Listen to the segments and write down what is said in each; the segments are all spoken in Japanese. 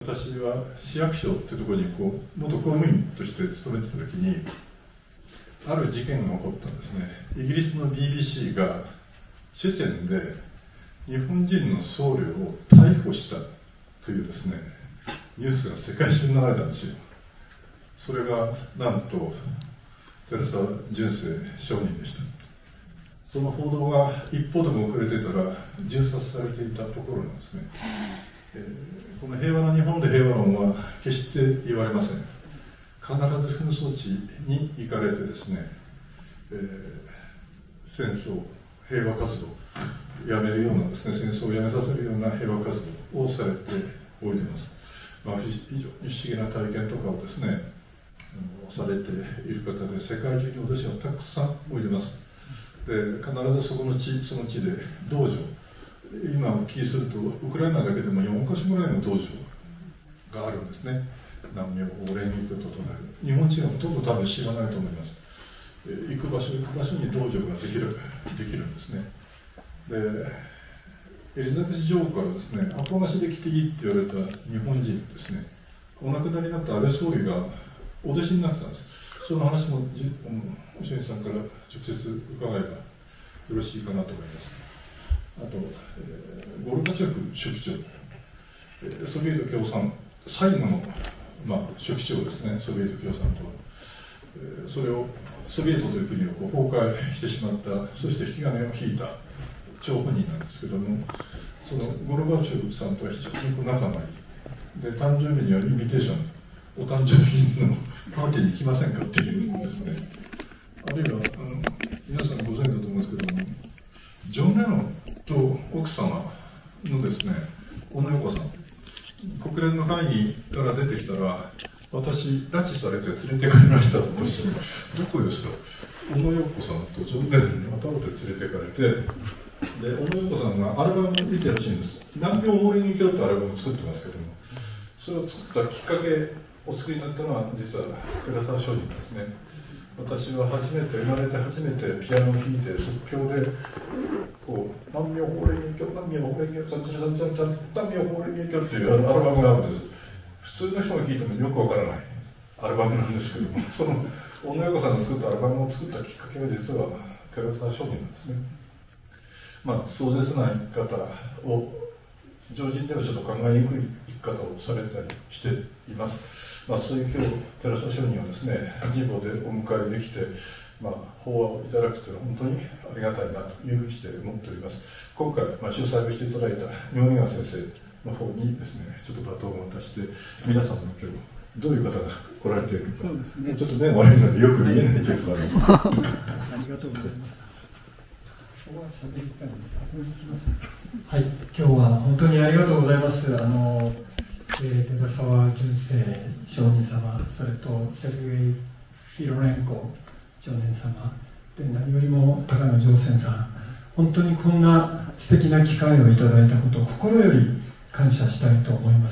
私は市役所っていうところに元公務員として勤めてた時に、ある事件が起こったんですね。イギリスの BBC がチェチェンで日本人の僧侶を逮捕したというですね、ニュースが世界中に流れたんですよ。それがなんと寺澤純正上人でした。その報道が一歩でも遅れてたら銃殺されていたところなんですね。この平和な日本で平和論は決して言われません。必ず紛争地に行かれてですね、戦争、平和活動やめるようなですね、戦争をやめさせるような平和活動をされておいでます。非常に不思議な体験とかをですね、されている方で、世界中に私はたくさんおいでます。で、必ずその地で道場、今お聞きすると、ウクライナだけでも4カ所ぐらいの道場があるんですね。南明法蓮華経と唱える。日本人はほとんど多分知らないと思います。行く場所に道場ができるんですね。で、エリザベス女王からですね、アポなしで来ていいって言われた日本人ですね、お亡くなりになった安倍総理がお弟子になってたんです。その話もおしゅんさんから直接伺えばよろしいかなと思います。あと、ゴルバチョフ書記長、ソビエト共産最後の、書記長ですね、ソビエト共産党、それをソビエトという国を崩壊してしまった、そして引き金を引いた張本人なんですけども、そのゴルバチョフさんとは非常に仲がいいで、誕生日にはインビテーション、お誕生日のパーティーに来ませんかっていうんですね。あるいは皆さんご存知だと思いますけども、ジョン・レノンと奥様のですね、小野洋子さん、国連の会議から出てきたら、私、拉致されて連れてかれましたとおっしゃる。どこですか？小野洋子さんとジョン・レノンにまたって連れてかれて、で、小野洋子さんがアルバムを見てほしいんです。南明法蓮華経ってアルバムを作ってますけども、それを作ったきっかけお作りになったのは実は寺澤上人ですね。私は生まれて初めてピアノを弾いて即興で南明法蓮華経、南明法蓮華経、南明法蓮華経っていうアルバムがあるんです。普通の人が聴いてもよくわからないアルバムなんですけども、その小野洋子さんが作ったアルバムを作ったきっかけは実は寺澤上人なんですね。壮絶な生き方を常人ではちょっと考えにくい生き方をされたりしています。そういう今日、寺澤上人をですね、自母でお迎えできて、法話をいただくというのは本当にありがたいなというふうにして思っております。今回、主催をしていただいた妙見川先生の方にですね、ちょっとバトンを渡して、皆さんの今日、どういう方が来られているか、そうですね、ちょっと目悪いのでよく見えないということがあります。ありがとうございます。 はい、今日は本当にありがとうございます。寺澤純正上人様、それとセルゲイ・フィロレンコ上人様で、何よりも高野上泉さん、本当にこんな素敵な機会をいただいたことを心より感謝したいと思います。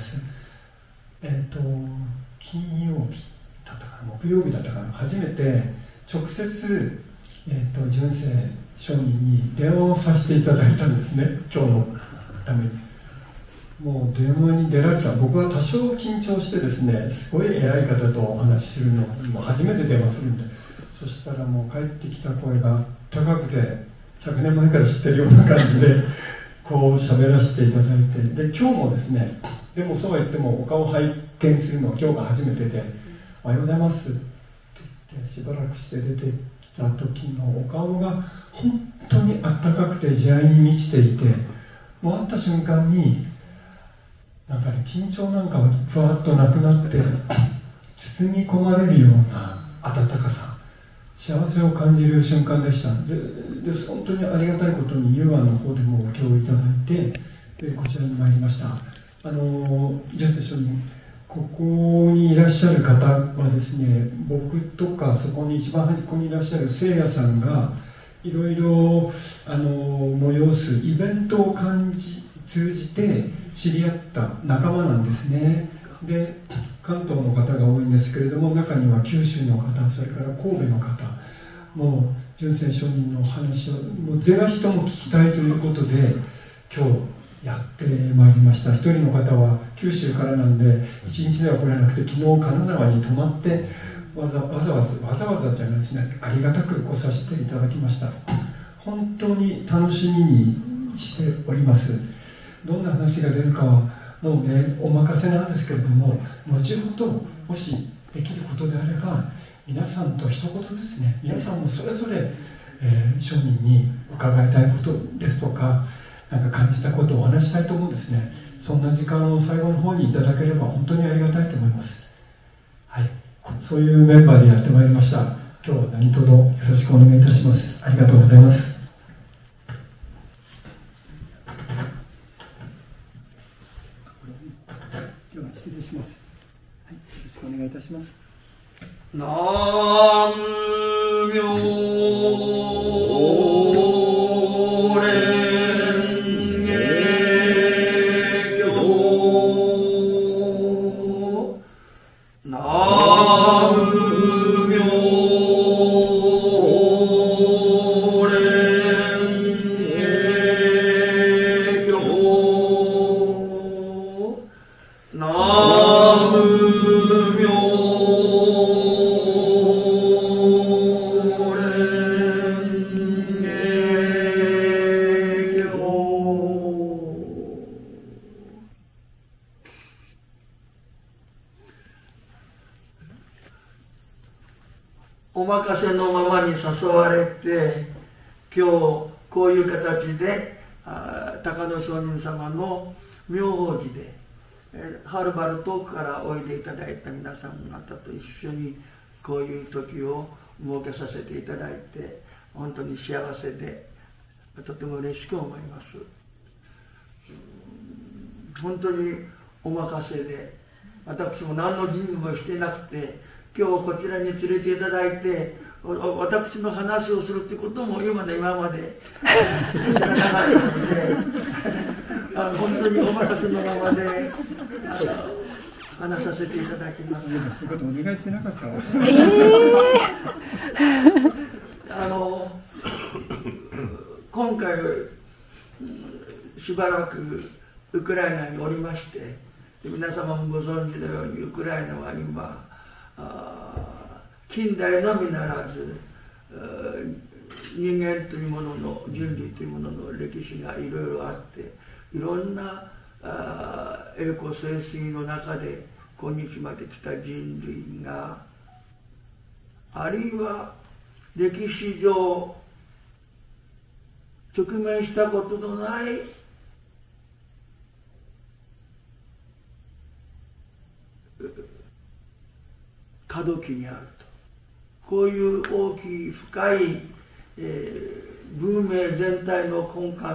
金曜日だったかな、木曜日だったかな、初めて直接、純正上人に電話をさせていただいたんですね、今日のために。もう電話に出られた、僕は多少緊張してですね、すごい偉い方とお話しするのも初めて電話するんで、そしたらもう帰ってきた声が高くて、100年前から知ってるような感じで喋らせていただいて、で今日もですね、でもそうは言ってもお顔を拝見するのは今日が初めてで、おはようございますって言ってしばらくして出てきた時のお顔が本当にあったかくて慈愛に満ちていて、もう会った瞬間になんかね、緊張なんかはふわっとなくなって包み込まれるような温かさ、幸せを感じる瞬間でした。で本当にありがたいことに UR の方でも今日いただいて、こちらに参りました。純正上人、ここにいらっしゃる方はですね、僕とかそこに一番端っこにいらっしゃる聖夜さんがいろいろ催すイベントを通じて知り合った仲間なんですね。で、関東の方が多いんですけれども、中には九州の方、それから神戸の方、もう純正上人のお話をもうぜひとも聞きたいということで、今日やってまいりました。一人の方は九州からなんで一日では来れなくて、昨日金沢に泊まってわざわざじゃないですね、ありがたく来させていただきました。本当に楽しみにしております。どんな話が出るかはもうね、お任せなんですけれども、後ほどもしできることであれば皆さんと一言ずつね、皆さんもそれぞれ、庶民に伺いたいことですとか、なんか感じたことをお話したいと思うんですね。そんな時間を最後の方にいただければ本当にありがたいと思います。はい、そういうメンバーでやってまいりました。今日は何卒よろしくお願いいたします。ありがとうございます。では失礼します。はい、よろしくお願いいたします。 南無妙お任せのままに誘われて、今日こういう形で高野上人様の妙法寺ではるばる遠くからおいでいただいた皆さん方と一緒にこういう時を設けさせていただいて、本当に幸せでとても嬉しく思います。本当にお任せで、私も何の準備もしてなくて、今日こちらに連れていただいて私の話をするということも今まで知らなかったので本当にお任せのままで話させていただきます。 そういうことお願いしてなかったわ。 今回しばらくウクライナにおりまして、皆様もご存知のようにウクライナは今近代のみならず人間というものの人類というものの歴史がいろいろあって、いろんな栄枯盛衰の中で今日まで来た人類が、あるいは歴史上直面したことのない過渡期にあると、こういう大きい深い、文明全体の根幹、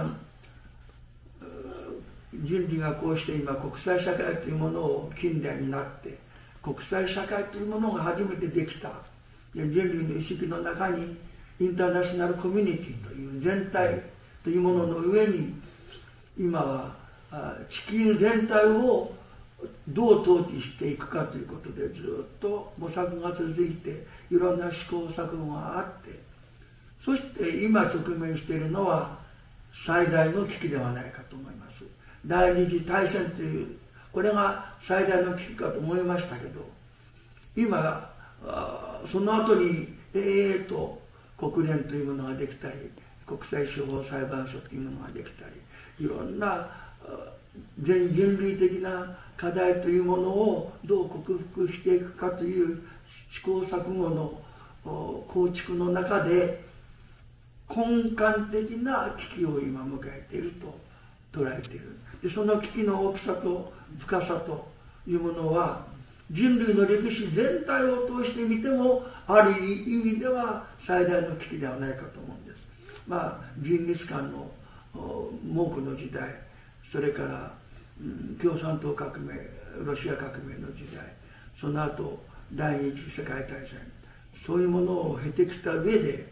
人類がこうして今国際社会というものを近代になって国際社会というものが初めてできた。人類の意識の中にインターナショナルコミュニティという全体というものの上に、今は地球全体をどう統治していくかということでずっと模索が続いて、いろんな試行錯誤があって、そして今直面しているのは最大の危機ではないかと思います。第二次大戦という、これが最大の危機かと思いましたけど、今その後にと国連というものができたり、国際司法裁判所というものができたり、いろんな全人類的な課題というものをどう克服していくかという試行錯誤の構築の中で、根幹的な危機を今迎えていると捉えている。でその危機の大きさと深さというものは、人類の歴史全体を通してみてもある意味では最大の危機ではないかと思うんです。ジンギスカンの蒙古の時代、それから共産党革命、ロシア革命の時代、その後第二次世界大戦、そういうものを経てきた上で、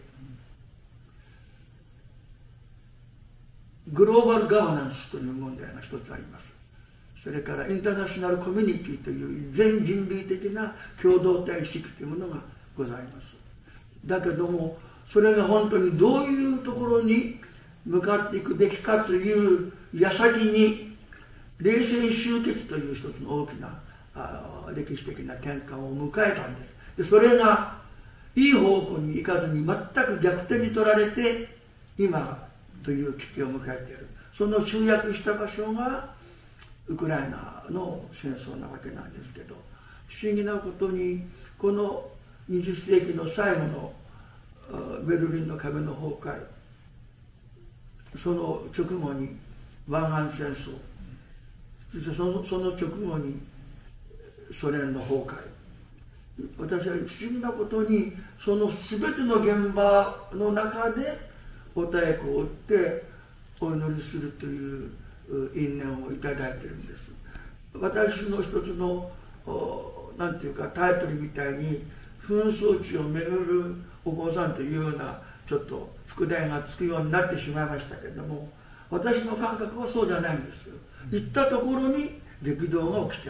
グローバルガバナンスという問題が一つあります。それからインターナショナルコミュニティという全人類的な共同体意識というものがございます。だけどもそれが本当にどういうところに向かっていくべきかという矢先に冷戦終結という一つの大きな歴史的な転換を迎えたんです。でそれがいい方向に行かずに全く逆転に取られて今という危機を迎えている。その集約した場所がウクライナの戦争なわけなんですけど、不思議なことにこの20世紀の最後のベルリンの壁の崩壊、その直後に湾岸戦争、そしてその直後にソ連の崩壊。私は不思議なことにその全ての現場の中でお太鼓を打ってお祈りするという因縁をいただいているんです。私の一つのなんていうかタイトルみたいに紛争地を巡るお坊さんというようなちょっと副題がつくようになってしまいましたけれども、私の感覚はそうじゃないんですよ。行ったところに激動が起きちゃう。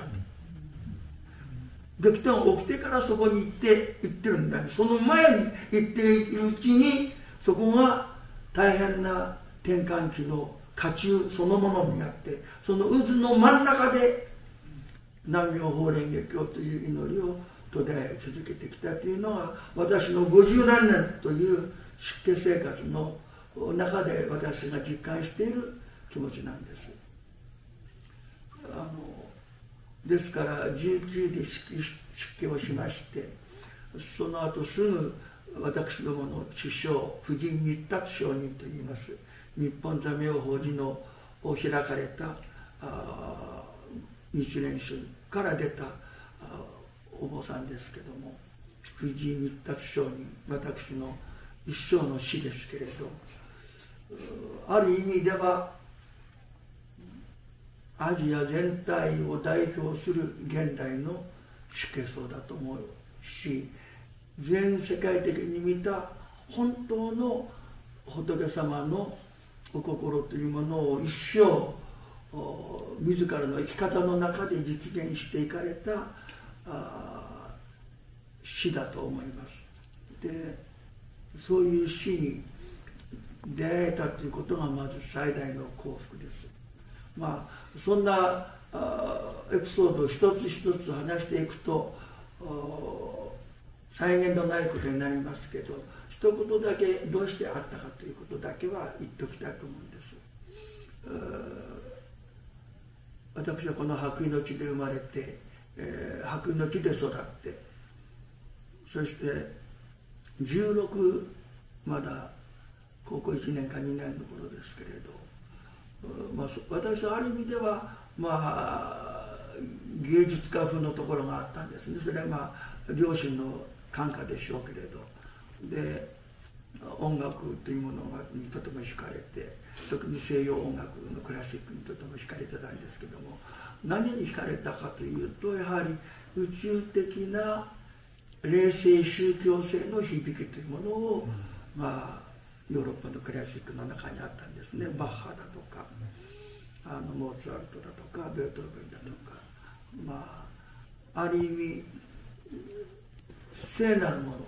激動が起きてからそこに行ってるんだ。その前に行っているうちにそこが大変な転換期の渦中そのものになって、その渦の真ん中で南無妙法蓮華経という祈りを途絶え続けてきたというのが私の50何年という出家生活の中で私が実感している気持ちなんです。ですから19で出家をしまして、その後すぐ私どもの首相藤井日達上人といいます、日本座妙法寺の開かれた日蓮宗から出たお坊さんですけども、藤井日達上人、私の一生の師ですけれど、ある意味ではアジア全体を代表する現代の出家僧だと思うし、全世界的に見た本当の仏様のお心というものを一生自らの生き方の中で実現していかれた師だと思います。でそういう師に出会えたということがまず最大の幸福です。まあそんなエピソードを一つ一つ話していくと際限のないことになりますけど、一言だけどうしてあったかということだけは言っておきたいと思うんです。私はこの白衣の地で生まれて、白衣の地で育って、そして16まだ高校1年か2年の頃ですけれど、私はある意味では、芸術家風のところがあったんですね。それは両親の感化でしょうけれど、で音楽というものにとても惹かれて、特に西洋音楽のクラシックにとても惹かれてたんですけども、何に惹かれたかというと、やはり宇宙的な霊性宗教性の響きというものを、ヨーロッパのクラシックの中にあったんですね。バッハだとかモーツァルトだとかベートーベンだとか、ある意味聖なるもの、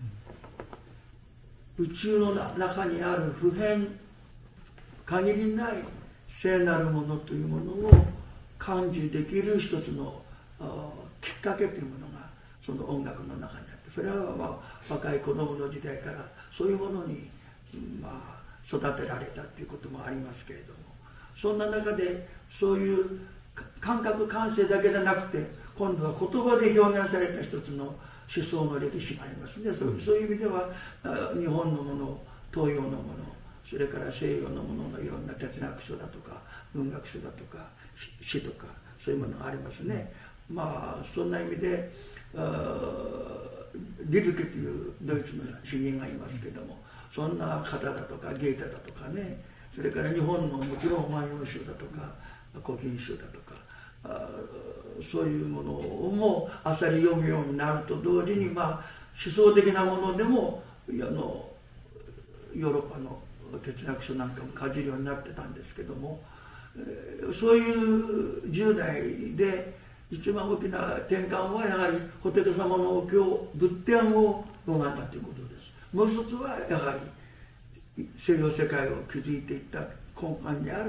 宇宙の中にある不変限りない聖なるものというものを感受できる一つのきっかけというものがその音楽の中にあって、それは若い子供の時代からそういうものに育てられたということもありますけれども、そんな中でそういう感覚感性だけでなくて、今度は言葉で表現された一つの思想の歴史がありますね。そういう意味では日本のもの、東洋のもの、それから西洋のもののいろんな哲学書だとか文学書だとか詩とかそういうものがありますね。そんな意味でリルケというドイツの詩人がいますけども、そんな方だとかゲーテだとかね、それから日本のもちろん万葉集だとか古今集だとかそういうものをもあっさり読むようになると同時に、思想的なものでもヨーロッパの哲学書なんかもかじるようになってたんですけども、そういう10代で一番大きな転換はやはり仏様のお経仏典を拝んだということです。もう一つはやはり西洋世界を築いていった根幹にある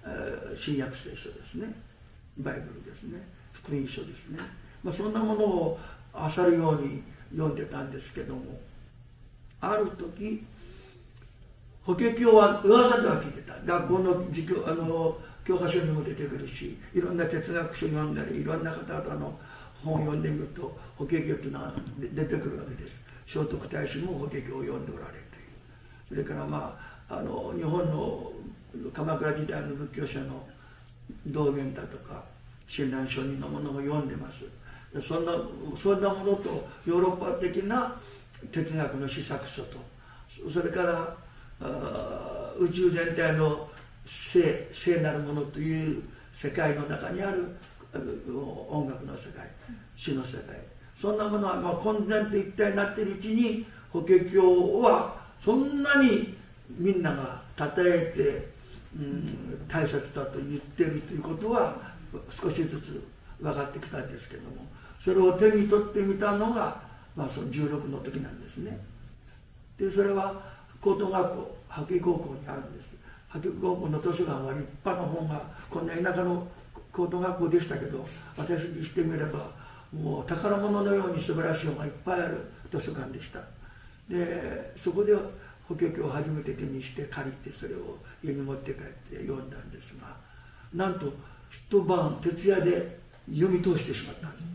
新約聖書ですね、バイブルですね、福音書ですね、そんなものを漁るように読んでたんですけども、ある時法華経は噂では聞いてた。学校の教科書にも出てくるし、いろんな哲学書読んだり、いろんな方々の本を読んでみると法華経というのは出てくるわけです。聖徳太子も法華経を読んでおられるという。それから日本の鎌倉時代の仏教者の道元だとか親鸞上人のものを読んでます。そんなものとヨーロッパ的な哲学の思索書と、それから宇宙全体の聖なるものという世界の中にある音楽の世界、詩の世界、そんなものは混然と一体になっているうちに、法華経はそんなにみんなが称えて、大切だと言っているということは少しずつ分かってきたんですけども、それを手に取ってみたのが、その16の時なんですね。でそれは高等学校、波木高校にあるんです。波木高校の図書館は立派な本が、こんな田舎の高等学校でしたけど、私にしてみればもう宝物のように素晴らしい本がいっぱいある図書館でした。でそこで法華経を初めて手にして借りて、それを家に持って帰って読んだんですが、なんと一晩徹夜で読み通してしまったんです。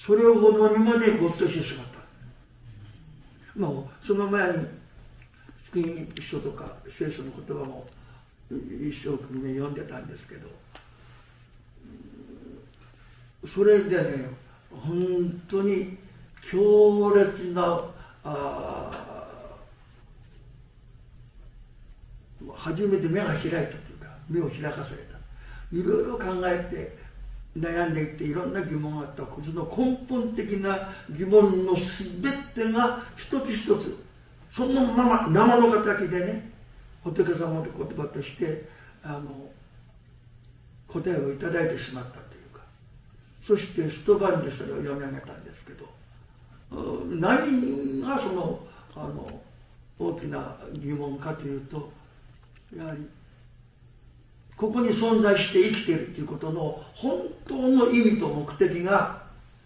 それほどにまで没頭してしまった。その前に福音書とか聖書の言葉も一生懸命読んでたんですけど、それでね、本当に強烈な初めて目が開いたというか、目を開かされた。いろいろ考えて悩んでいって、いろんな疑問があった。その根本的な疑問の全てが一つ一つそのまま生の形でね、仏様の言葉として答えをいただいてしまったというか、そして一晩でそれを読み上げたんですけど、何がその大きな疑問かというと、やはりここに存在して生きているということの本当の意味と目的が、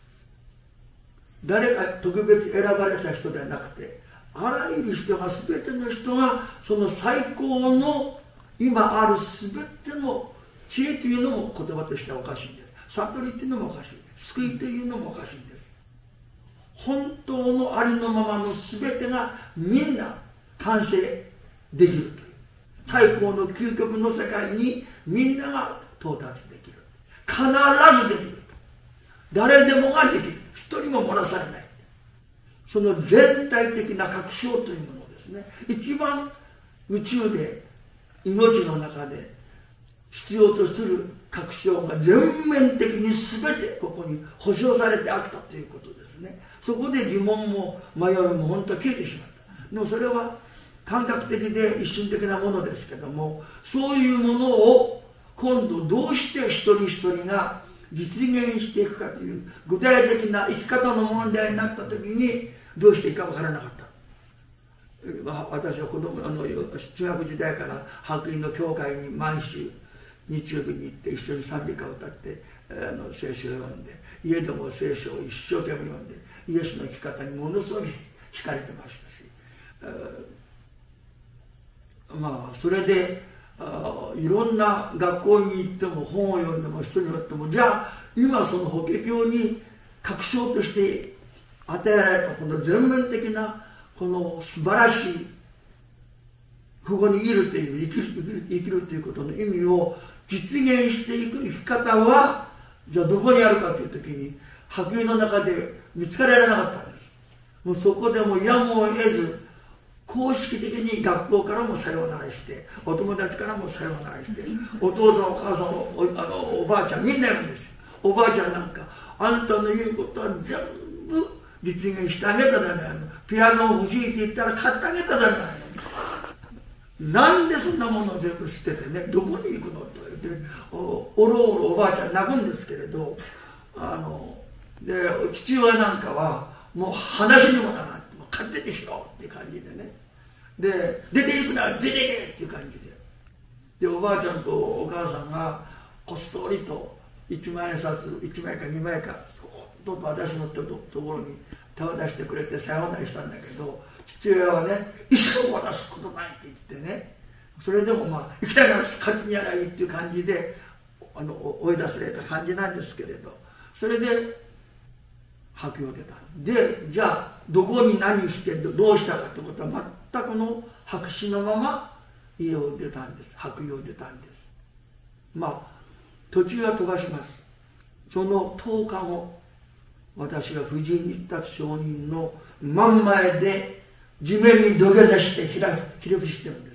誰か特別選ばれた人ではなくて、あらゆる人が、全ての人がその最高の今ある全ての知恵というのも言葉としてはおかしいんです。悟りというのもおかしい、救いというのもおかしいんです。本当のありのままの全てがみんな完成できるという、最高の究極の世界にみんなが到達できる、必ずできる、誰でもができる、一人も漏らされない、その全体的な確証というものですね。一番宇宙で命の中で必要とする確証が全面的に全てここに保証されてあったということですね。そこで疑問も迷いも本当は消えてしまった。でもそれは感覚的で一瞬的なものですけども、そういうものを今度どうして一人一人が実現していくかという具体的な生き方の問題になった時にどうしていいか分からなかった。私は中学時代から白衣の教会に毎週日曜日に行って一緒に賛美歌を歌って聖書を読んで、家でも聖書を一生懸命読んで、イエスの生き方にものすごい惹かれてましたし、それでいろんな学校に行っても本を読んでも人によっても、じゃあ今その法華経に確証として与えられたこの全面的なこの素晴らしいここにいるという生きるということの意味を実現していく生き方はじゃあどこにあるかという時に白衣の中で見つからなかったんです。もうそこでもやむを得ず公式的に学校からもさようならして、お友達からもさようならして、お父さんお母さん おばあちゃんみんな言うんですよ。おばあちゃんなんかあんたの言うことは全部実現してあげたじゃないの、ピアノを欲しいって言ったら買ってあげたじゃないの、なんでそんなものを全部捨ててね、どこに行くのと言っておろおろおばあちゃん泣くんですけれど、で父親なんかはもう話にもならない、勝手にしろっていう感じでね、で出ていくなら出てけっていう感じで、 でおばあちゃんとお母さんがこっそりと1万円札1枚か2枚かと私のところに手を出してくれてさようならしたんだけど、父親はね一生渡すことないって言ってね、それでもまあ生きたいなら勝手にやらいいっていう感じで追い出された感じなんですけれど、それで白洋出た。でじゃあどこに何してどうしたかってことは全くの白紙のまま家を出たんです。白洋出たんです。まあ途中は飛ばします。その10日後、私は婦人に立つ証人の真ん前で地面に土下座してひれ伏してるんです。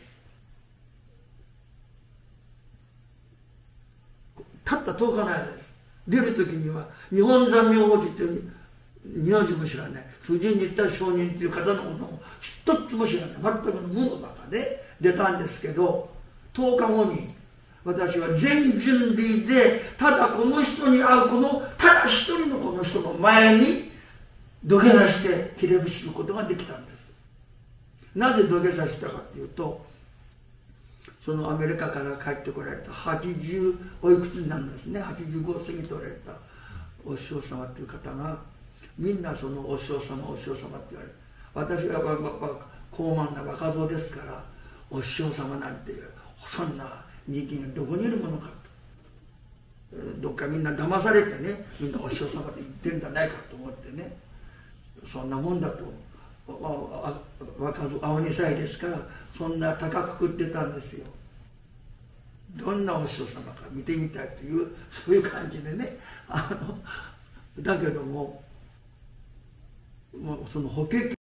たった10日の間です。出る時には日本山明王子という名字も知らない、婦人に立つ証人という方のことも一つも知らない、全くの無の中で出たんですけど、10日後に私は全人類でただこの人に会うただ一人のこの人の前に土下座してひれ伏することができたんです。なぜ土下座したかというと、そのアメリカから帰ってこられた80おいくつになるんですね、85過ぎておられたお師匠様という方がみんなそのお師匠様お師匠様って言われる。私は高慢な若造ですから、お師匠様なんていうそんな人間がどこにいるものかと、どっかみんな騙されてね、みんなお師匠様って言ってるんじゃないかと思ってね、そんなもんだと若造青2歳ですからそんな高く食ってたんですよ。どんなお師匠様か見てみたいというそういう感じでね、だけどもその法華経